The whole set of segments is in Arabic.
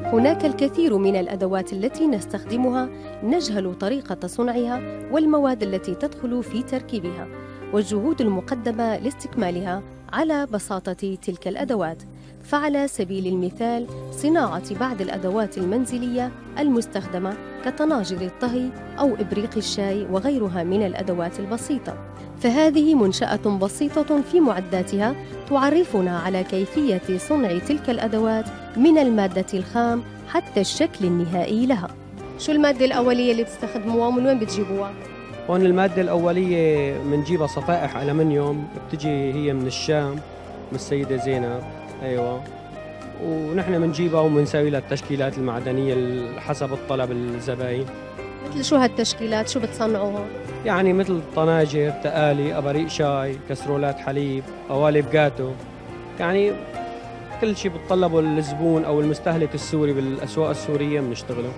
هناك الكثير من الأدوات التي نستخدمها نجهل طريقة صنعها والمواد التي تدخل في تركيبها والجهود المقدمة لاستكمالها على بساطة تلك الأدوات. فعلى سبيل المثال صناعة بعض الأدوات المنزلية المستخدمة كطناجر الطهي أو إبريق الشاي وغيرها من الأدوات البسيطة، فهذه منشأة بسيطة في معداتها تعرفنا على كيفية صنع تلك الأدوات من المادة الخام حتى الشكل النهائي لها. شو المادة الأولية اللي بتستخدموها ومن وين بتجيبوها؟ هون المادة الأولية بنجيبها صفائح ألمنيوم، بتجي هي من الشام من السيدة زينب. أيوة، ونحن بنجيبها وبنسوي لها التشكيلات المعدنية حسب الطلب الزباين. مثل شو هالتشكيلات؟ شو بتصنعوها؟ يعني مثل طناجر، تقالي، أباريق شاي، كسرولات حليب، قوالب جاتو، يعني كل شيء بتطلبه الزبون أو المستهلك السوري بالأسواق السورية بنشتغله.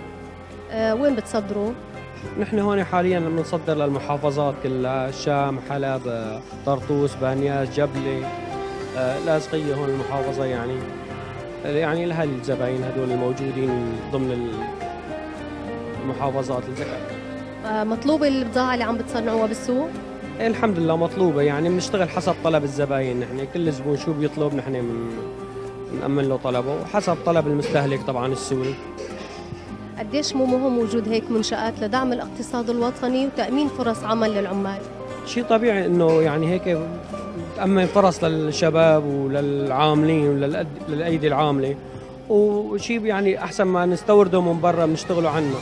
وين بتصدروا؟ نحن هون حاليا بنصدر للمحافظات كلها، الشام، حلب، طرطوس، بانياس، جبلة، لاذقية، هون المحافظة يعني لها الزباين هدول الموجودين ضمن المحافظات الذكر. مطلوبة البضاعة اللي عم بتصنعوها بالسوق؟ الحمد لله مطلوبة، يعني بنشتغل حسب طلب الزباين. نحن كل زبون شو بيطلب نحن بنأمن له طلبه وحسب طلب المستهلك طبعا السوري. قديش مو مهم وجود هيك منشآت لدعم الاقتصاد الوطني وتأمين فرص عمل للعمال؟ شيء طبيعي انه يعني هيك تأمن فرص للشباب وللعاملين وللأيدي العاملة، وشيء يعني أحسن ما نستورده من برا بنشتغلوا عنه.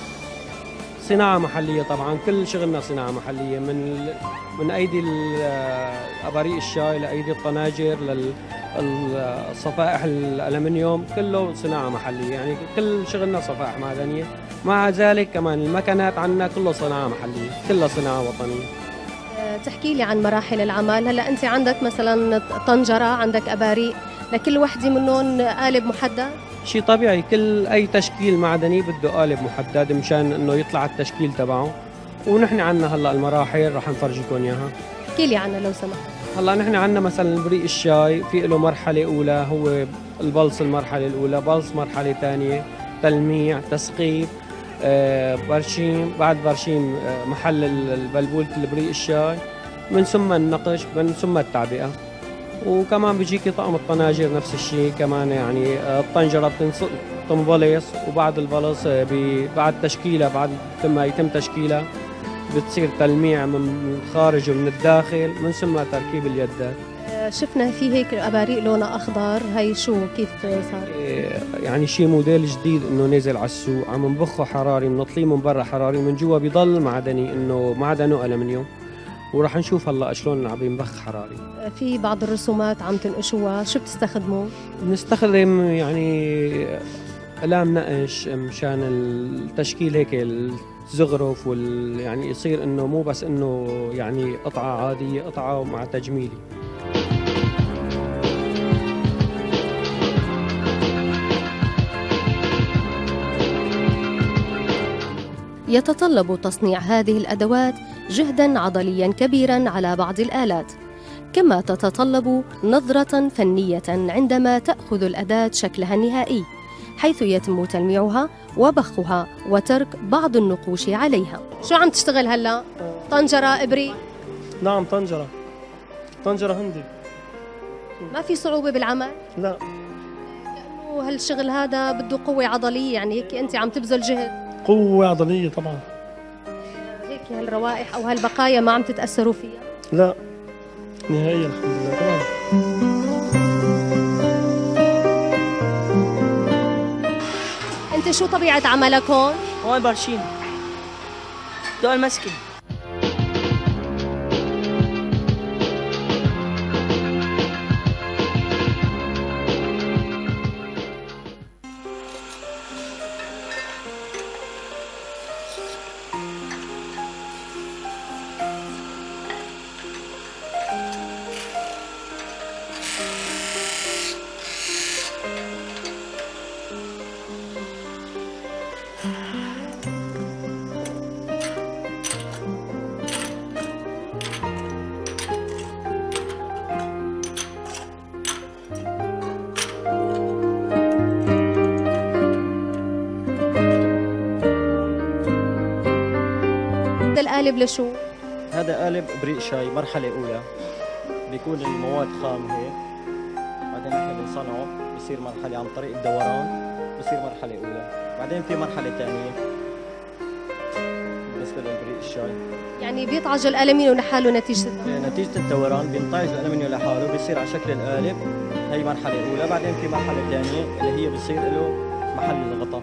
صناعة محلية طبعا، كل شغلنا صناعة محلية، من أيدي أباريق الشاي لأيدي الطناجر للصفائح الألمنيوم، كله صناعة محلية، يعني كل شغلنا صفائح معدنية. مع ذلك كمان المكنات عنا كله صناعة محلية، كلها صناعة وطنية. تحكي لي عن مراحل العمل. هلا أنت عندك مثلا طنجرة، عندك أباريق، لكل وحدة منهم قالب محدد؟ شيء طبيعي، كل أي تشكيل معدني بده قالب محدد مشان إنه يطلع التشكيل تبعه، ونحن عنا هلا المراحل رح نفرجيكم إياها. احكي لي عنها لو سمحت. هلا نحن عنا مثلا بريق الشاي في له مرحلة أولى، هو البلص المرحلة الأولى، بلص مرحلة ثانية، تلميع، تسقيب، برشيم، بعد برشيم محل البلبولة البريق الشاي، من ثم النقش، من ثم التعبئة. وكمان بيجيكي طقم الطناجر نفس الشيء كمان، يعني الطنجرة بتنبلص، وبعد البلص بعد تشكيلها، بعد ما يتم تشكيلها بتصير تلميع من الخارج ومن الداخل، من ثم تركيب اليدات. شفنا في هيك أباريق لونها أخضر، هي شو كيف صار؟ يعني شيء موديل جديد إنه نزل على السوق، عم نبخه حراري، بنطليه من برا حراري، من جوا بيضل معدني، إنه معدنه ألمنيوم، وراح نشوف هلا شلون عم ينبخ حراري. في بعض الرسومات عم تنقشوها، شو بتستخدموا؟ بنستخدم يعني أقلام نقش مشان التشكيل، هيك الزخرف يعني يصير انه مو بس انه يعني قطعة عادية، قطعة مع تجميلي. يتطلب تصنيع هذه الأدوات جهداً عضلياً كبيراً على بعض الآلات، كما تتطلب نظرة فنية عندما تأخذ الأداة شكلها النهائي، حيث يتم تلميعها وبخها وترك بعض النقوش عليها. شو عم تشتغل هلا؟ طنجرة، إبريق؟ نعم طنجرة هندي. ما في صعوبة بالعمل؟ لا، لأنه هالشغل هذا بده قوة عضلية، يعني هيك أنت عم تبذل جهد. قوة عضلية طبعا. هيك هالروائح أو هالبقايا ما عم تتأثروا فيها؟ لا نهائيا، الحمد لله تمام. أنت شو طبيعة عملك هون؟ هون برشيم، دول مسكن. قالب لشو؟ هذا قالب ابريق شاي مرحله اولى، بيكون المواد خام هيك، بعدين نحن بنصنعه بصير مرحله عن طريق الدوران، بصير مرحله اولى، بعدين في مرحله ثانيه بالنسبه لابريق الشاي. يعني بيطعج الألمنيوم لحاله نتيجة نتيجه الدوران بينطعج الالمنيوم لحاله بيصير على شكل القالب، هي مرحله اولى، بعدين في مرحله ثانيه اللي هي بصير له محل الغطاء.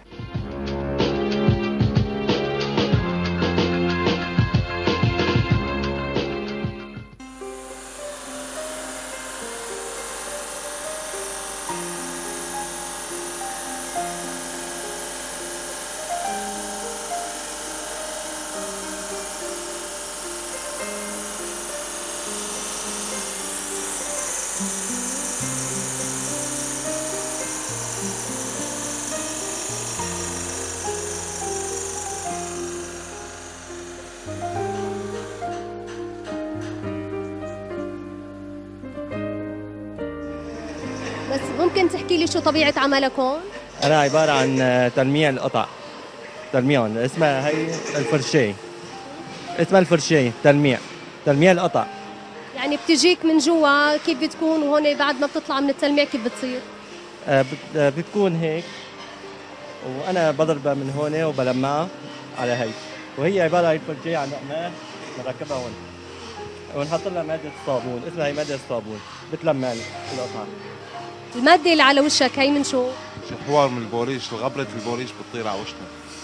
بس ممكن تحكي لي شو طبيعة عملكم؟ أنا عبارة عن تلميع القطع، تلميعهم اسمها هي الفرشاة، اسمها الفرشاة تلميع القطع. يعني بتجيك من جوا كيف بتكون، وهون بعد ما بتطلع من التلميع كيف بتصير؟ بتكون هيك، وأنا بضربها من هون وبلمعها على هي، وهي عبارة عن فرشاة عن قماش بنركبها هون، ونحط لها مادة الصابون، اسمها هي مادة الصابون، بتلمع القطع. المادة اللي على وشك هي من شو؟ حوار من البوليش، غبرة البوليش بتطير على وشنا.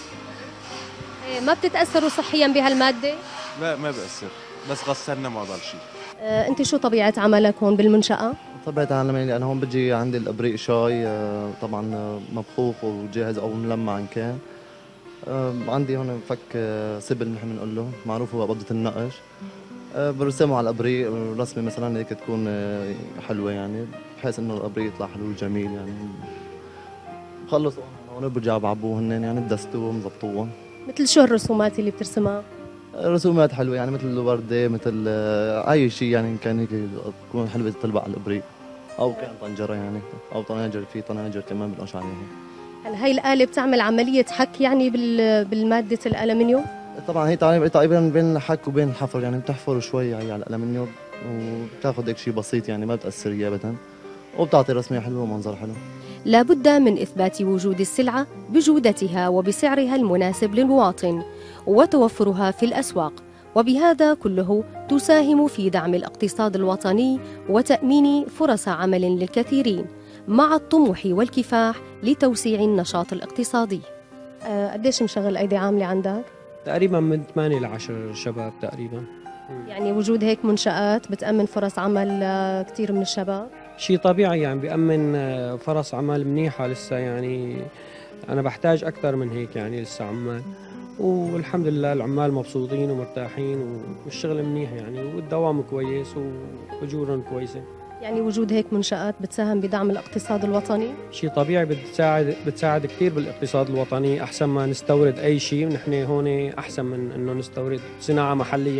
ما بتتأثروا صحيا بهالمادة؟ لا ما بأثر، بس غسلنا ما ضل شيء. أنت شو طبيعة عملك هون بالمنشأة؟ طبيعة عملي أنا هون بجي عندي الإبريق شاي، طبعا مبخوخ وجاهز أو ملمع إن كان. عندي هون فك سبل نحن بنقول له، معروف هو قبضة النقش. برسمه على الإبريق رسمة مثلا هيك تكون حلوة، يعني بحيث إنه الإبريق يطلع حلو وجميل يعني. بخلص هون برجع بعبوه هن يعني بدستوه مظبطوه. مثل شو الرسومات اللي بترسمها؟ رسومات حلوة يعني مثل الوردة، مثل أي شيء يعني إن كان هيك تكون حلوة تطلع على الإبريق، أو كان طنجرة يعني، أو طناجر، في طناجر كمان بنقش عليها. هلا هي الآلة بتعمل عملية حك يعني بالمادة الألمنيوم؟ طبعا هي تقريبا بين الحك وبين الحفر، يعني بتحفر شوي هي على الألمنيوم وبتاخذ هيك شيء بسيط يعني ما بتأثر هي أبدا، وبتعطي رسمة حلوة ومنظر حلو. لا بد من إثبات وجود السلعة بجودتها وبسعرها المناسب للمواطن وتوفرها في الأسواق، وبهذا كله تساهم في دعم الاقتصاد الوطني وتأمين فرص عمل للكثيرين مع الطموح والكفاح لتوسيع النشاط الاقتصادي. قديش مشغل أيدي عاملة عندك؟ تقريبا من 8 ل 10 شباب تقريبا. يعني وجود هيك منشآت بتأمن فرص عمل كثير من الشباب؟ شيء طبيعي يعني بيأمن فرص عمل منيحة لسه، يعني أنا بحتاج أكثر من هيك يعني لسه عمال، والحمد لله العمال مبسوطين ومرتاحين والشغل منيح يعني، والدوام كويس وأجورهم كويسة. يعني وجود هيك منشآت بتساهم بدعم الاقتصاد الوطني؟ شيء طبيعي، بتساعد كثير بالاقتصاد الوطني، أحسن ما نستورد أي شيء، نحن هون أحسن من إنه نستورد صناعة محلية.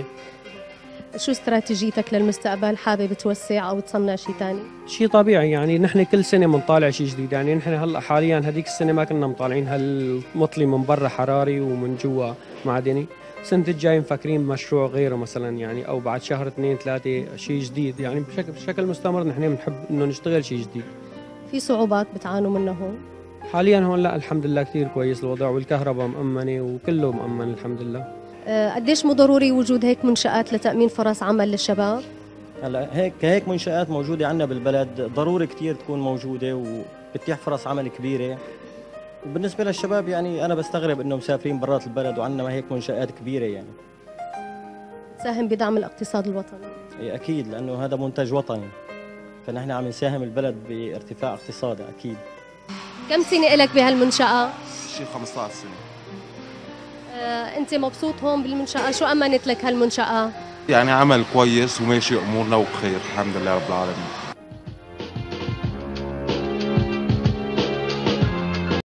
شو استراتيجيتك للمستقبل؟ حابب توسع أو تصنع شيء ثاني؟ شيء طبيعي يعني نحن كل سنة بنطالع شيء جديد، يعني نحن هلا حاليا هذيك السنة ما كنا مطالعين هالمطلي من برا حراري ومن جوا معدني، السنة الجاي مفكرين بمشروع غيره مثلا يعني، أو بعد شهر 2 3 شيء جديد يعني، بشكل مستمر نحن بنحب إنه نشتغل شيء جديد. في صعوبات بتعانوا منها هون؟ حاليا هون لا الحمد لله كثير كويس الوضع، والكهرباء مأمنة وكله مأمن الحمد لله. قديش مو ضروري وجود هيك منشآت لتأمين فرص عمل للشباب؟ هلا هيك منشآت موجودة عندنا بالبلد ضروري كتير تكون موجودة وبتتيح فرص عمل كبيرة، وبالنسبة للشباب يعني أنا بستغرب إنه مسافرين برات البلد وعندنا هيك منشآت كبيرة يعني. تساهم بدعم الاقتصاد الوطني؟ أكيد، لأنه هذا منتج وطني، فنحن عم نساهم البلد بارتفاع اقتصادي أكيد. كم سنة إلك بهالمنشأة؟ شيء 15 سنة. أنت مبسوط هون بالمنشأة؟ شو أمنت لك هالمنشأة؟ يعني عمل كويس وماشي أمورنا وبخير الحمد لله رب العالمين.